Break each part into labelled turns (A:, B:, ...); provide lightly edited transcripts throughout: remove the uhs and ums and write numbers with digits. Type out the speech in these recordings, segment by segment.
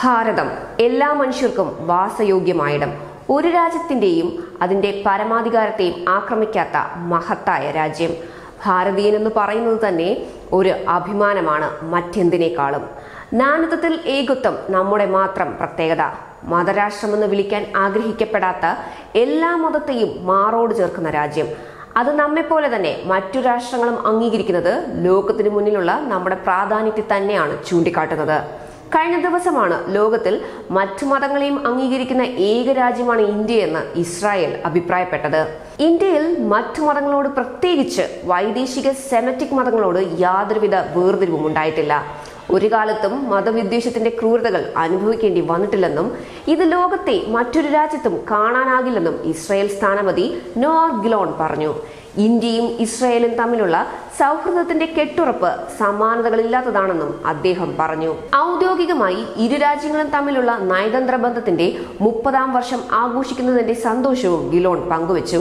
A: ഭാരതം എല്ലാ മനുഷ്യർക്കും വാസയോഗ്യമായിടം, ഒരു രാജ്യത്തിന്റെയും അതിന്റെ പരമാധികാരത്തെയും ആക്രമിക്കാത്ത മഹത്തായ രാജ്യം. ഭാരതീയനെന്ന് പറയുന്നത് തന്നെ ഒരു അഭിമാനമാണ് മറ്റെന്തിനേക്കാളും. നാനാത്വത്തിൽ ഏകത്വം നമ്മുടെ മാത്രം പ്രത്യേകത. മതരാഷ്ട്രമെന്ന് വിളിക്കാൻ ആഗ്രഹിക്കപ്പെടാത്ത എല്ലാ മതത്തെയും മാറോട് ചേർക്കുന്ന രാജ്യം. അത് നമ്മെപ്പോലെ തന്നെ മറ്റു രാഷ്ട്രങ്ങളും അംഗീകരിക്കുന്നത് ലോകത്തിന് മുന്നിലുള്ള നമ്മുടെ പ്രാധാന്യത്തെ തന്നെയാണ് ചൂണ്ടിക്കാട്ടുന്നത്. കഴിഞ്ഞ ദിവസമാണ് ലോകത്തിൽ മറ്റു മതങ്ങളെയും അംഗീകരിക്കുന്ന ഏക രാജ്യമാണ് ഇന്ത്യയെന്ന് ഇസ്രായേൽ അഭിപ്രായപ്പെട്ടത്. ഇന്ത്യയിൽ മറ്റു മതങ്ങളോട്, പ്രത്യേകിച്ച് വൈദേശിക സെമറ്റിക് മതങ്ങളോട് യാതൊരുവിധ വേർതിരിവും ഉണ്ടായിട്ടില്ല. ഒരു കാലത്തും മതവിദ്വേഷത്തിന്റെ ക്രൂരതകൾ അനുഭവിക്കേണ്ടി വന്നിട്ടില്ലെന്നും ഇത് ലോകത്തെ മറ്റൊരു രാജ്യത്തും കാണാനാകില്ലെന്നും ഇസ്രായേൽ സ്ഥാനപതി നോർ ഗിലോൺ പറഞ്ഞു. ഇന്ത്യയും ഇസ്രായേലും തമ്മിലുള്ള സൗഹൃദത്തിന്റെ കെട്ടുറപ്പ് സമാനതകളില്ലാത്തതാണെന്നും അദ്ദേഹം പറഞ്ഞു. ഔദ്യോഗികമായി ഇരു രാജ്യങ്ങളും തമ്മിലുള്ള നയതന്ത്ര ബന്ധത്തിന്റെ 30ാം വർഷം ആഘോഷിക്കുന്നതിന്റെ സന്തോഷവും ഗിലോൺ പങ്കുവച്ചു.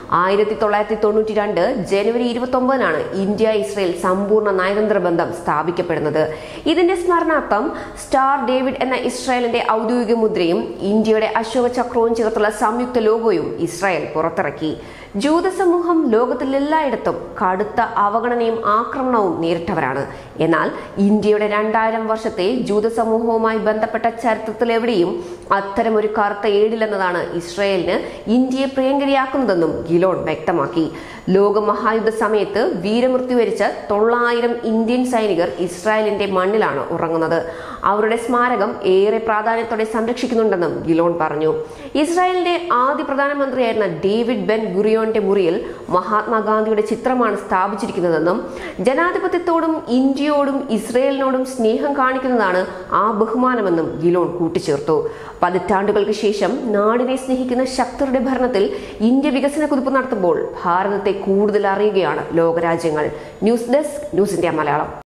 A: 1992 ജനുവരി 29 ഇന്ത്യ ഇസ്രായേൽ സമ്പൂർണ്ണ നയതന്ത്ര ബന്ധം സ്ഥാപിക്കപ്പെടുന്നത്. ഇതിന്റെ സ്മരണാർത്ഥം സ്റ്റാർ ഡേവിഡ് എന്ന ഇസ്രായേലിന്റെ ഔദ്യോഗിക മുദ്രയും ഇന്ത്യയുടെ അശോക ചക്രവും ചേർത്തുള്ള സംയുക്ത ലോഗോയും ഇസ്രായേൽ പുറത്തിറക്കി. ജൂത സമൂഹം ലോകത്തിൽ എല്ലായിടത്തും കടുത്ത അവഗണനയും ആക്രമണവും നേരിട്ടവരാണ്. എന്നാൽ ഇന്ത്യയുടെ 2000 വർഷത്തെ ജൂത സമൂഹവുമായി ബന്ധപ്പെട്ട ചരിത്രത്തിലെവിടെയും അത്തരമൊരു കറുത്ത ഏടില്ലെന്നതാണ് ഇസ്രായേലിന് ഇന്ത്യയെ പ്രിയങ്കരിയാക്കുന്നതെന്നും ഗിലോൺ വ്യക്തമാക്കി. ലോകമഹായുദ്ധ സമയത്ത് വീരമൃത്യു വരിച്ച 900 ഇന്ത്യൻ സൈനികർ ഇസ്രായേലിന്റെ മണ്ണിലാണ് ഉറങ്ങുന്നത്. അവരുടെ സ്മാരകം ഏറെ പ്രാധാന്യത്തോടെ സംരക്ഷിക്കുന്നുണ്ടെന്നും ഗിലോൺ പറഞ്ഞു. ഇസ്രായേലിന്റെ ആദ്യ പ്രധാനമന്ത്രിയായിരുന്ന ഡേവിഡ് ബെൻ ഗുറിയോന്റെ മുറിയിൽ മഹാത്മാഗാന്ധിയുടെ ചിത്രമാണ് സ്ഥാപിച്ചിരിക്കുന്നതെന്നും ജനാധിപത്യത്തോടും ഇന്ത്യയോടും ഇസ്രായേലിനോടും സ്നേഹം കാണിക്കുന്നതാണ് ആ ബഹുമാനമെന്നും ഗിലോൺ കൂട്ടിച്ചേർത്തു. പതിറ്റാണ്ടുകൾക്ക് ശേഷം നാടിനെ സ്നേഹിക്കുന്ന ശക്തരുടെ ഭരണത്തിൽ ഇന്ത്യ വികസന കുതിപ്പ് നടത്തുമ്പോൾ ഭാരതത്തെ കൂടുതൽ അറിയുകയാണ് ലോകരാജ്യങ്ങൾ. News desk, news India Malayalam.